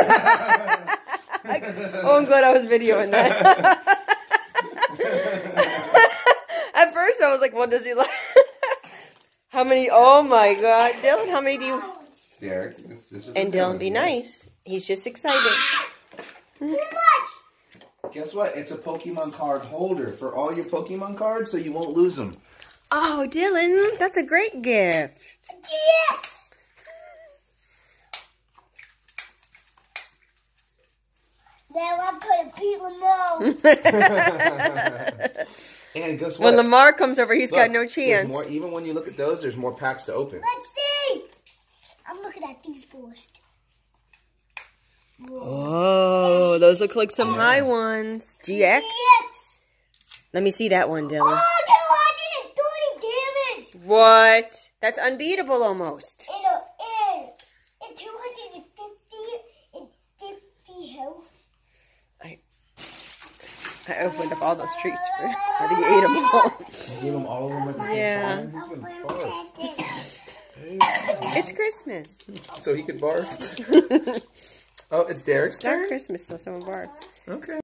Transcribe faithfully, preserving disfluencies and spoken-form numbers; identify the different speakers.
Speaker 1: Oh, I'm glad I was videoing that. At first, I was like, what does he like? How many? Oh, my God. Dylan, how many do you...
Speaker 2: Derek, this, this is
Speaker 1: And Dylan, be nice. He's just excited.
Speaker 2: Guess what? It's a Pokemon card holder for all your Pokemon cards, so you won't lose them.
Speaker 1: Oh, Dylan, that's a great gift.
Speaker 3: G X. Now I'm gonna beat Lamar.
Speaker 2: And guess what?
Speaker 1: When Lamar comes over, he's
Speaker 2: Look,
Speaker 1: got no
Speaker 2: there's
Speaker 1: chance.
Speaker 2: More, even when you look at those, there's more packs to open.
Speaker 3: Let's see. I'm looking at these first.
Speaker 1: Oh, those look like some high ones. G X?
Speaker 3: G X.
Speaker 1: Let me see that one, Dylan.
Speaker 3: Oh, two hundred thirty damage.
Speaker 1: What? That's unbeatable almost.
Speaker 3: And, uh, and, and two hundred fifty health.
Speaker 1: I, I opened up all those treats for I think you ate them all.
Speaker 2: You gave them all of them at the same
Speaker 1: Yeah.
Speaker 2: time? He's gonna barf.
Speaker 1: It's Christmas.
Speaker 2: So he could barf? Oh, it's Derek's
Speaker 1: It's not
Speaker 2: turn?
Speaker 1: Christmas till someone barks.
Speaker 2: Okay.